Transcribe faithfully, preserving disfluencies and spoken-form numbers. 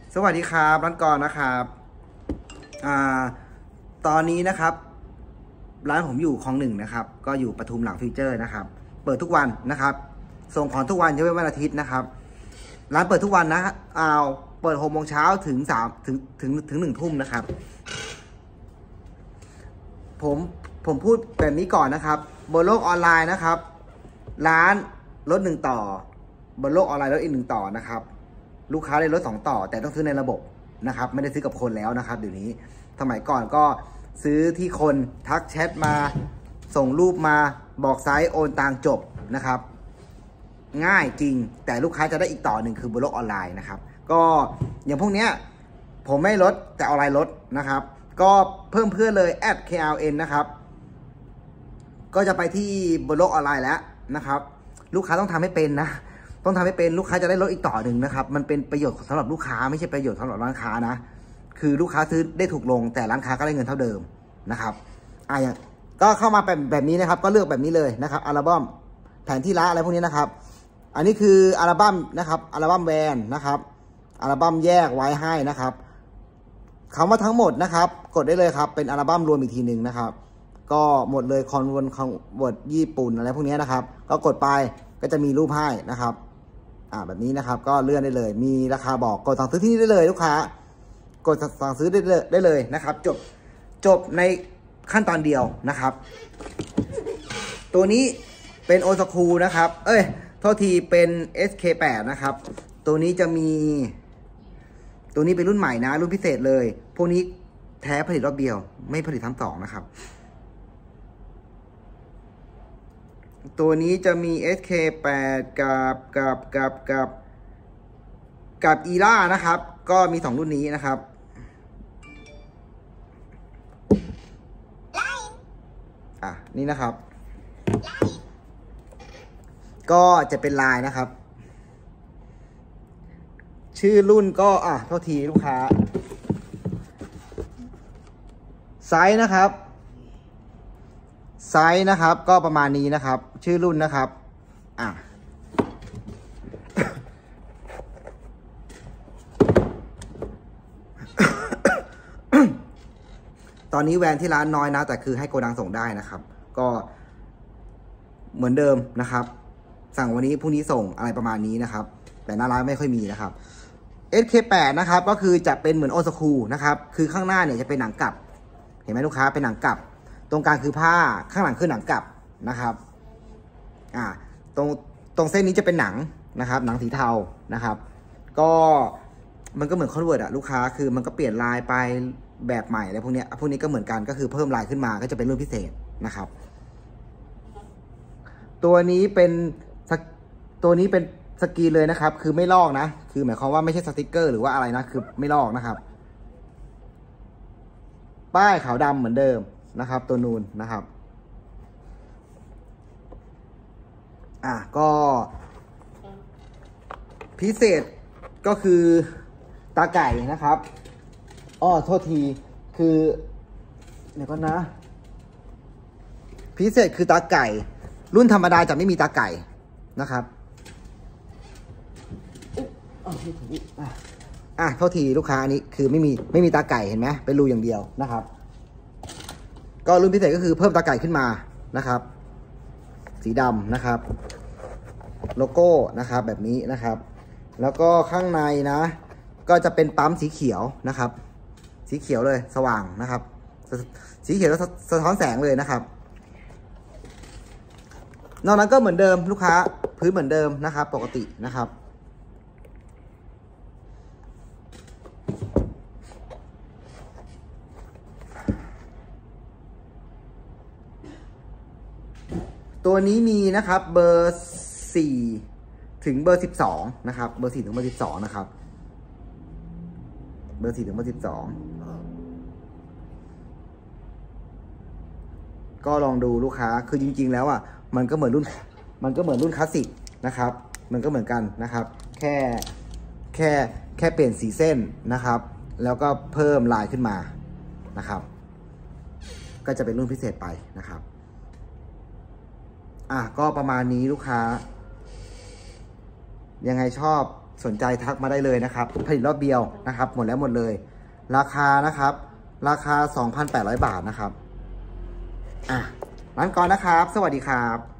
สวัสดีครับร้านกรนะครับอ่าตอนนี้นะครับร้านผมอยู่คลองหนึ่งนะครับก็อยู่ปทุมหลังฟิวเจอร์นะครับเปิดทุกวันนะครับส่งของทุกวันยกเว้นวันอาทิตย์นะครับร้านเปิดทุกวันนะเอาเปิดหกโมงเช้าถึงสามถึงถึงถึงหนึ่งทุ่มนะครับผมผมพูดแบบนี้ก่อนนะครับบนโลกออนไลน์นะครับร้านลดหนึ่งต่อบนโลกออนไลน์ลดอีกหนึ่งต่อนะครับลูกค้าได้ลดสองต่อแต่ต้องซื้อในระบบนะครับไม่ได้ซื้อกับคนแล้วนะครับเดี๋ยวนี้สมัยก่อนก็ซื้อที่คนทักแชทมาส่งรูปมาบอกไซส์โอนตังจบนะครับง่ายจริงแต่ลูกค้าจะได้อีกต่อหนึ่งคือบนโลกออนไลน์นะครับก็อย่างพวกเนี้ยผมไม่ลดแต่ออนไลน์ลดนะครับก็เพิ่มเพื่อนเลยแอด เค แอล เอ็น นะครับก็จะไปที่บนโลกออนไลน์แล้วนะครับลูกค้าต้องทำให้เป็นนะต้องทำให้เป็นลูกค้าจะได้ลดอีกต่อหนึ่งนะครับมันเป็นประโยชน์สำหรับลูกค้าไม่ใช่ประโยชน์สำหรับร้านค้านะคือลูกค้าซื้อได้ถูกลงแต่ร้านค้าก็ได้เงินเท่าเดิมนะครับอ่ะอย่างก็เข้ามาแบบแบบนี้นะครับก็เลือกแบบนี้เลยนะครับอัลบั้มแผนที่ละอะไรพวกนี้นะครับอันนี้คืออัลบั้มนะครับอัลบั้มแวนนะครับอัลบั้มแยกไว้ให้นะครับคำว่าทั้งหมดนะครับกดได้เลยครับเป็นอัลบั้มรวมอีกทีหนึ่งนะครับก็หมดเลยคอนวนคอนเวิร์ดญี่ปุ่นอะไรพวกนี้นะครับก็กดไปก็จะมีรูปให้นะครับอ่าแบบนี้นะครับก็เลื่อนได้เลยมีราคาบอกกดสั่งซื้อที่นี่ได้เลยลูกค้ากดสั่งซื้อได้เลยได้เลยนะครับจบจบในขั้นตอนเดียวนะครับตัวนี้เป็นโอซากุนะครับเอ้ยโทษทีเป็น เอส เค แปด นะครับตัวนี้จะมีตัวนี้เป็นรุ่นใหม่นะรุ่นพิเศษเลยพวกนี้แท้ผลิตรอบเดียวไม่ผลิตทั้งสองนะครับตัวนี้จะมี เอส เค แปด กับกับกับกับกับอีล่านะครับก็มีสองรุ่นนี้นะครับอ่ะนี่นะครับก็จะเป็นลายนะครับชื่อรุ่นก็อ่ะโทษทีลูกค้าไซส์นะครับไซส์นะครับก็ประมาณนี้นะครับชื่อรุ่นนะครับอ่ะตอนนี้แวนที่ร้านน้อยนะแต่คือให้โกดังส่งได้นะครับก็เหมือนเดิมนะครับสั่งวันนี้พรุ่งนี้ส่งอะไรประมาณนี้นะครับแต่หน้าร้านไม่ค่อยมีนะครับ เอส เค แปด นะครับก็คือจะเป็นเหมือนโอซากุนะครับคือข้างหน้าเนี่ยจะเป็นหนังกลับเห็นไหมลูกค้าเป็นหนังกลับตรงกลางคือผ้าข้างหลังคือหนังกลับนะครับอ่าตรงตรงเส้นนี้จะเป็นหนังนะครับหนังสีเทานะครับก็มันก็เหมือนคอนเวิร์ตอะลูกค้าคือมันก็เปลี่ยนลายไปแบบใหม่อะไรพวกนี้พวกนี้ก็เหมือนกันก็คือเพิ่มลายขึ้นมาก็จะเป็นรุ่นพิเศษนะครับตัวนี้เป็นตัวนี้เป็นสกรีนเลยนะครับคือไม่ลอกนะคือหมายความว่าไม่ใช่สติกเกอร์หรือว่าอะไรนะคือไม่ลอกนะครับป้ายขาวดำเหมือนเดิมนะครับตัวนูนนะครับอ่ะก็พิเศษก็คือตาไก่นะครับอ้อโทษทีคือเดี๋ยวก่อนนะพิเศษคือตาไก่รุ่นธรรมดาจะไม่มีตาไก่นะครับอ่ะโทษทีลูกค้าอันนี้คือไม่มีไม่มีตาไก่เห็นไหมเป็นรูอย่างเดียวนะครับก็รุ่นพิเศษก็คือเพิ่มตาไก่ขึ้นมานะครับสีดำนะครับโลโก้นะครับแบบนี้นะครับแล้วก็ข้างในนะก็จะเป็นปั๊มสีเขียวนะครับสีเขียวเลยสว่างนะครับสีเขียวแล้วสะท้อนแสงเลยนะครับนอกนั้นก็เหมือนเดิมลูกค้าพื้นเหมือนเดิมนะครับปกตินะครับตัวนี้มีนะครับเบอร์สี่ถึงเบอร์สิบสองนะครับเบอร์สี่ถึงเบอร์สิบสองนะครับเบอร์สี่ถึงเบอร์สิบสองก็ลองดูลูกค้าคือจริงๆแล้วอ่ะมันก็เหมือนรุ่นมันก็เหมือนรุ่นคลาสสิกนะครับมันก็เหมือนกันนะครับแค่แค่แค่เปลี่ยนสีเส้นนะครับแล้วก็เพิ่มลายขึ้นมานะครับก็จะเป็นรุ่นพิเศษไปนะครับอ่ะก็ประมาณนี้ลูกค้ายังไงชอบสนใจทักมาได้เลยนะครับผลิตรอบเดียวนะครับหมดแล้วหมดเลยราคานะครับราคา สองพันแปดร้อย บาทนะครับอ่ะร้านก่อนนะครับสวัสดีครับ